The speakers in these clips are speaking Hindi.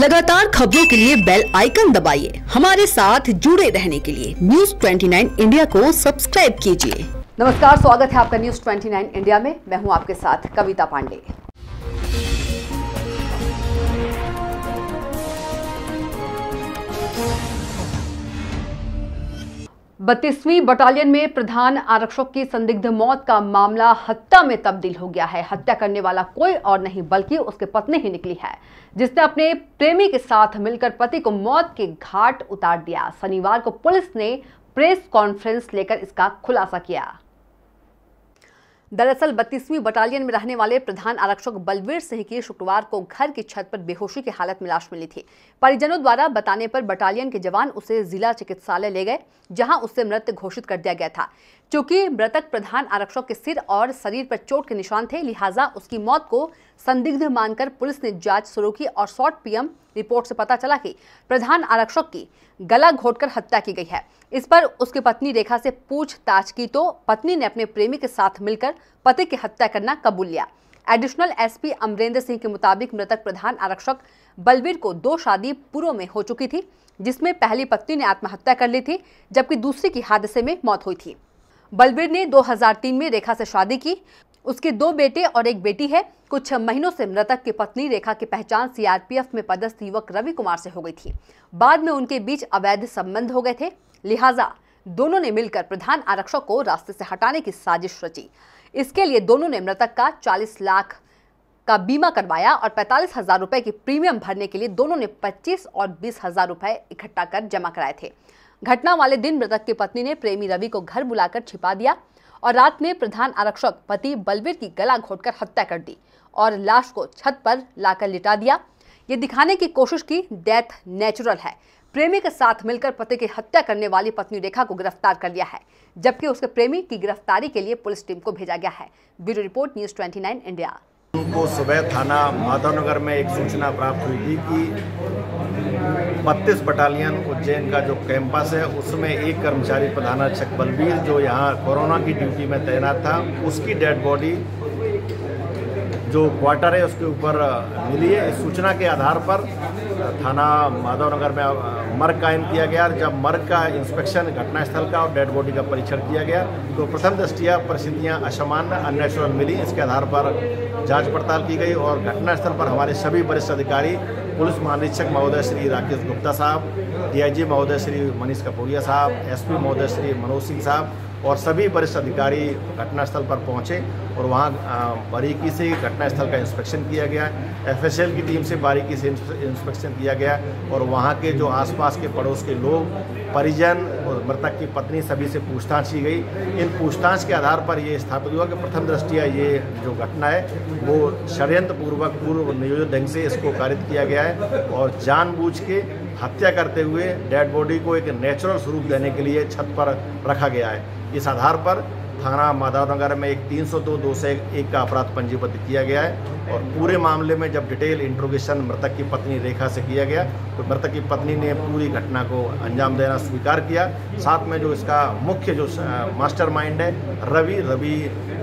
लगातार खबरों के लिए बेल आइकन दबाइए। हमारे साथ जुड़े रहने के लिए न्यूज़ 29 इंडिया को सब्सक्राइब कीजिए। नमस्कार, स्वागत है आपका न्यूज़ 29 इंडिया में। मैं हूं आपके साथ कविता पांडे। बत्तीसवीं बटालियन में प्रधान आरक्षक की संदिग्ध मौत का मामला हत्या में तब्दील हो गया है। हत्या करने वाला कोई और नहीं बल्कि उसकी पत्नी ही निकली है, जिसने अपने प्रेमी के साथ मिलकर पति को मौत के घाट उतार दिया। शनिवार को पुलिस ने प्रेस कॉन्फ्रेंस लेकर इसका खुलासा किया। दरअसल 32वीं बटालियन में रहने वाले प्रधान आरक्षक बलवीर सिंह की शुक्रवार को घर की छत पर बेहोशी की हालत में लाश मिली थी। परिजनों द्वारा बताने पर बटालियन के जवान उसे जिला चिकित्सालय ले गए, जहां उसे मृत घोषित कर दिया गया था। चूंकि मृतक प्रधान आरक्षक के सिर और शरीर पर चोट के निशान थे, लिहाजा उसकी मौत को संदिग्ध मानकर पुलिस ने जांच शुरू की और शॉर्ट पीएम रिपोर्ट से पता चला कि प्रधान आरक्षक की गला घोंटकर हत्या की गई है। इस पर उसकी पत्नी रेखा से पूछताछ की तो पत्नी ने अपने प्रेमी के साथ मिलकर पति की हत्या करना कबूल लिया। एडिशनल एसपी अमरेंद्र सिंह के मुताबिक मृतक प्रधान आरक्षक बलवीर को 2 शादी पूर्व में हो चुकी थी, जिसमें पहली पत्नी ने आत्महत्या कर ली थी, जबकि दूसरी की हादसे में मौत हुई थी। बलवीर ने 2003 में रेखा से शादी की। उसके 2 बेटे और 1 बेटी है। कुछ महीनों से मृतक की पत्नी रेखा की पहचान सीआरपीएफ में पदस्थ युवक रवि कुमार से हो गई थी। बाद में उनके बीच अवैध संबंध हो गए थे, लिहाजा दोनों ने मिलकर प्रधान आरक्षक को रास्ते से हटाने की साजिश रची। इसके लिए दोनों ने मृतक का 40 लाख का बीमा करवाया और 45,000 रुपए की प्रीमियम भरने के लिए दोनों ने 25 और 20,000 रुपए इकट्ठा कर जमा कराए थे। घटना वाले दिन मृतक की पत्नी ने प्रेमी रवि को घर बुलाकर छिपा दिया और रात में प्रधान आरक्षक पति बलवीर की गला घोंटकर हत्या कर दी और लाश को छत पर लाकर लिटा दिया। ये दिखाने की कोशिश की डेथ नेचुरल है। प्रेमी के साथ मिलकर पति की हत्या करने वाली पत्नी रेखा को गिरफ्तार कर लिया है, जबकि उसके प्रेमी की गिरफ्तारी के लिए पुलिस टीम को भेजा गया है। Bureau report, news 29 India. उनको सुबह थाना माधवनगर में एक सूचना प्राप्त हुई थी कि 32 बटालियन उज्जैन का जो कैंपस है उसमें एक कर्मचारी प्रधानारक्षक बलवीर जो यहाँ कोरोना की ड्यूटी में तैनात था, उसकी डेड बॉडी जो क्वार्टर है उसके ऊपर मिली है। इस सूचना के आधार पर थाना माधवनगर में मर्ग कायम किया गया। जब मर्ग का इंस्पेक्शन घटनास्थल का और डेड बॉडी का परीक्षण किया गया तो प्रथम दृष्टया परिस्थितियां असामान्य अननेचुरल मिली। इसके आधार पर जांच पड़ताल की गई और घटनास्थल पर हमारे सभी वरिष्ठ अधिकारी, पुलिस महानिरीक्षक महोदय श्री राकेश गुप्ता साहब, डीआईजी महोदय श्री मनीष कपूरिया साहब, एसपी महोदय श्री मनोज सिंह साहब और सभी वरिष्ठ अधिकारी घटनास्थल पर पहुंचे और वहां बारीकी से घटनास्थल का इंस्पेक्शन किया गया। एफएसएल की टीम से बारीकी से इंस्पेक्शन किया गया और वहां के जो आसपास के पड़ोस के लोग, परिजन और मृतक की पत्नी सभी से पूछताछ की गई। इन पूछताछ के आधार पर ये स्थापित हुआ कि प्रथम दृष्टया ये जो घटना है वो षड्यंत्रपूर्वक पूर्व नियोजित ढंग से इसको कारित किया गया है और जानबूझ के हत्या करते हुए डेड बॉडी को एक नेचुरल स्वरूप देने के लिए छत पर रखा गया है। इस आधार पर थाना माधवनगर में एक 302(2)(1) का अपराध पंजीबद्ध किया गया है और पूरे मामले में जब डिटेल इंट्रोगेशन मृतक की पत्नी रेखा से किया गया तो मृतक की पत्नी ने पूरी घटना को अंजाम देना स्वीकार किया। साथ में जो इसका मुख्य जो मास्टरमाइंड है रवि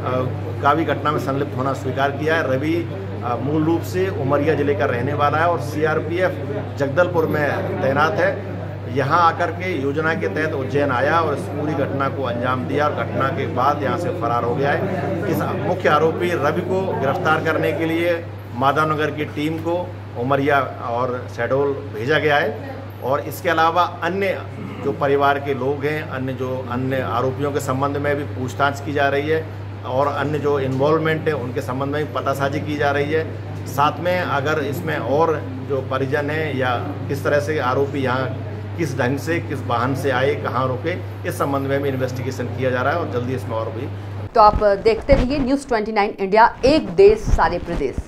का भी घटना में संलिप्त होना स्वीकार किया है। रवि मूल रूप से उमरिया जिले का रहने वाला है और सीआरपीएफ जगदलपुर में तैनात है। यहाँ आकर के योजना के तहत उज्जैन आया और इस पूरी घटना को अंजाम दिया और घटना के बाद यहाँ से फरार हो गया है। इस मुख्य आरोपी रवि को गिरफ्तार करने के लिए माधवनगर की टीम को उमरिया और शहडोल भेजा गया है और इसके अलावा अन्य जो परिवार के लोग हैं, अन्य आरोपियों के संबंध में भी पूछताछ की जा रही है और अन्य जो इन्वॉल्वमेंट है उनके संबंध में भी पतासाजी की जा रही है। साथ में अगर इसमें और जो परिजन हैं या किस तरह से आरोपी यहाँ किस ढंग से, किस वाहन से आए, कहाँ रुके, इस संबंध में भी इन्वेस्टिगेशन किया जा रहा है और जल्दी इसमें और भी। तो आप देखते रहिए न्यूज़ 29 इंडिया, एक देश सारे प्रदेश।